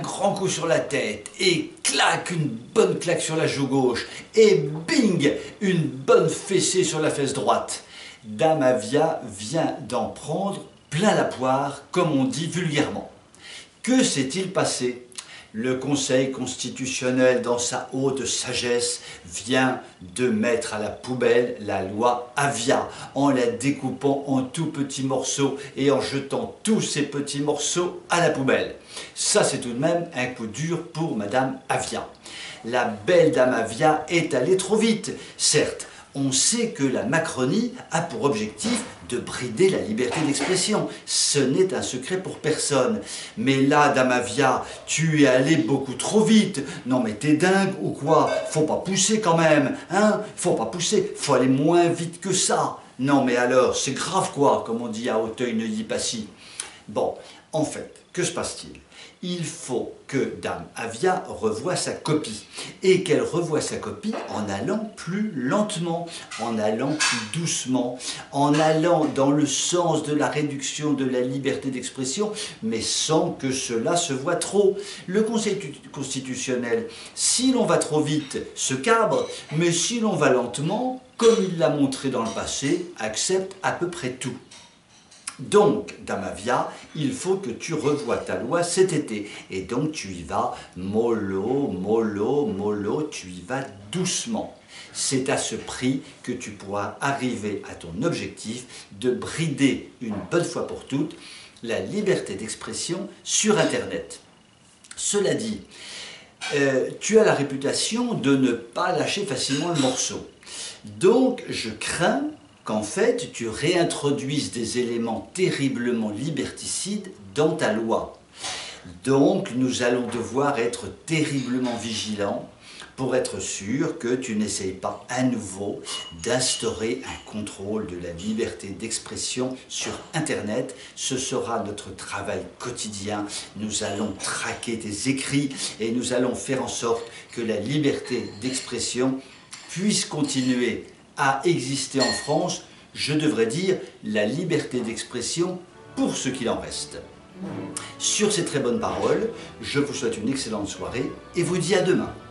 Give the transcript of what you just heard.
grand coup sur la tête, et clac, une bonne claque sur la joue gauche, et bing, une bonne fessée sur la fesse droite. Dame Avia vient d'en prendre plein la poire, comme on dit vulgairement. Que s'est-il passé? Le Conseil constitutionnel, dans sa haute sagesse, vient de mettre à la poubelle la loi Avia, en la découpant en tout petits morceaux et en jetant tous ces petits morceaux à la poubelle. Ça, c'est tout de même un coup dur pour Madame Avia. La belle Dame Avia est allée trop vite, certes. On sait que la Macronie a pour objectif de brider la liberté d'expression. Ce n'est un secret pour personne. Mais là, Dame Avia, tu es allé beaucoup trop vite. Non mais t'es dingue ou quoi? Faut pas pousser quand même, hein? Faut pas pousser, faut aller moins vite que ça. Non mais alors, c'est grave quoi, comme on dit à Auteuil-Neuilly-Passy. Bon, en fait, que se passe-t-il? Il faut que Dame Avia revoie sa copie et qu'elle revoie sa copie en allant plus lentement, en allant plus doucement, en allant dans le sens de la réduction de la liberté d'expression, mais sans que cela se voie trop. Le Conseil constitutionnel, si l'on va trop vite, se cabre, mais si l'on va lentement, comme il l'a montré dans le passé, accepte à peu près tout. Donc, Dame Avia, il faut que tu revoies ta loi cet été. Et donc, tu y vas mollo, mollo, mollo, tu y vas doucement. C'est à ce prix que tu pourras arriver à ton objectif de brider une bonne fois pour toutes la liberté d'expression sur Internet. Cela dit, tu as la réputation de ne pas lâcher facilement le morceau. Donc, je crains qu'en fait, tu réintroduises des éléments terriblement liberticides dans ta loi. Donc, nous allons devoir être terriblement vigilants pour être sûr que tu n'essayes pas à nouveau d'instaurer un contrôle de la liberté d'expression sur Internet. Ce sera notre travail quotidien. Nous allons traquer tes écrits et nous allons faire en sorte que la liberté d'expression puisse continuer à exister en France, je devrais dire la liberté d'expression pour ce qu'il en reste. Sur ces très bonnes paroles, je vous souhaite une excellente soirée et vous dis à demain.